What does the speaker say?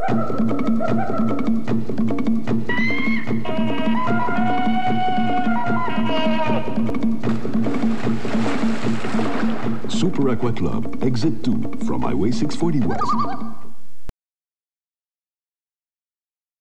Super Aqua Club, Exit 2 from Highway 640 West.